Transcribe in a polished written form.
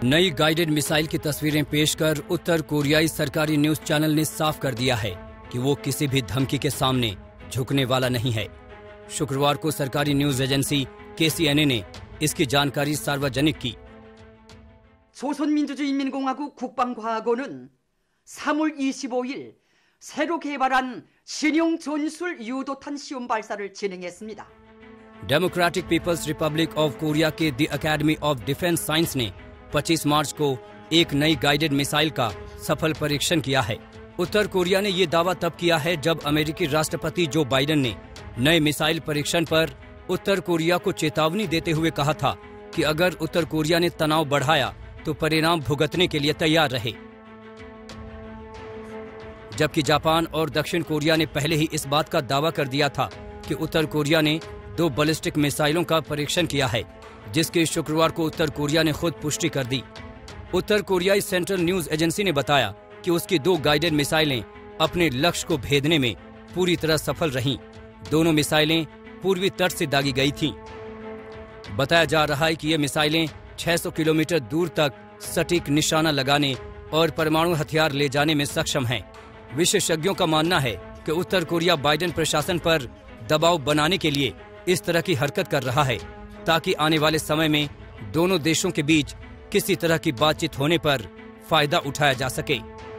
नई guided missile की तस्वीरें पेश कर उत्तर कोरियाई सरकारी न्यूज चैनल ने साफ कर दिया है कि वो किसी भी धमकी के सामने झुकने वाला नहीं है। शुक्रवार को सरकारी न्यूज एजेंसी KCNA ने इसकी जानकारी सार्वजनिक की। 조선민주주의인민공화국 국방과학원은 3월 25일 새로 개발한 신형 전술 유도탄 시험 발사를 진행했습니다। Democratic people's republic of Korea के the academy of defence science ने 25 मार्च को एक नई गाइडेड मिसाइल का सफल परीक्षण किया है। उत्तर कोरिया ने ये दावा तब किया है जब अमेरिकी राष्ट्रपति जो बाइडेन ने नए मिसाइल परीक्षण पर उत्तर कोरिया को चेतावनी देते हुए कहा था कि अगर उत्तर कोरिया ने तनाव बढ़ाया तो परिणाम भुगतने के लिए तैयार रहे। जबकि जापान और दक्षिण कोरिया ने पहले ही इस बात का दावा कर दिया था कि उत्तर कोरिया ने 2 बैलिस्टिक मिसाइलों का परीक्षण किया है, जिसकी शुक्रवार को उत्तर कोरिया ने खुद पुष्टि कर दी। उत्तर कोरियाई सेंट्रल न्यूज एजेंसी ने बताया कि उसकी 2 गाइडेड मिसाइलें अपने लक्ष्य को भेदने में पूरी तरह सफल रहीं। दोनों मिसाइलें पूर्वी तट से दागी गई थीं। बताया जा रहा है कि ये मिसाइलें 600 किलोमीटर दूर तक सटीक निशाना लगाने और परमाणु हथियार ले जाने में सक्षम हैं। विशेषज्ञों का मानना है कि उत्तर कोरिया बाइडेन प्रशासन पर दबाव बनाने के लिए इस तरह की हरकत कर रहा है ताकि आने वाले समय में दोनों देशों के बीच किसी तरह की बातचीत होने पर फायदा उठाया जा सके।